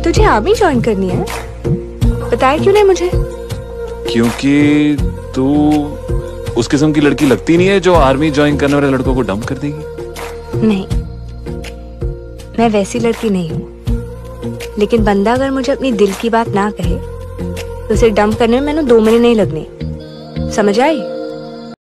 तुझे army join करनी है? बताया क्यों नहीं मुझे? क्योंकि तू उस किस्म की लड़की लगती नहीं है जो आर्मी ज्वाइन करने वाले लड़कों को डंप कर देगी। नहीं, मैं वैसी लड़की नहीं हूँ। लेकिन बंदा अगर मुझे अपनी दिल की बात ना कहे तो उसे डंप करने में मैंने 2 महीने नहीं लगने। समझ आई?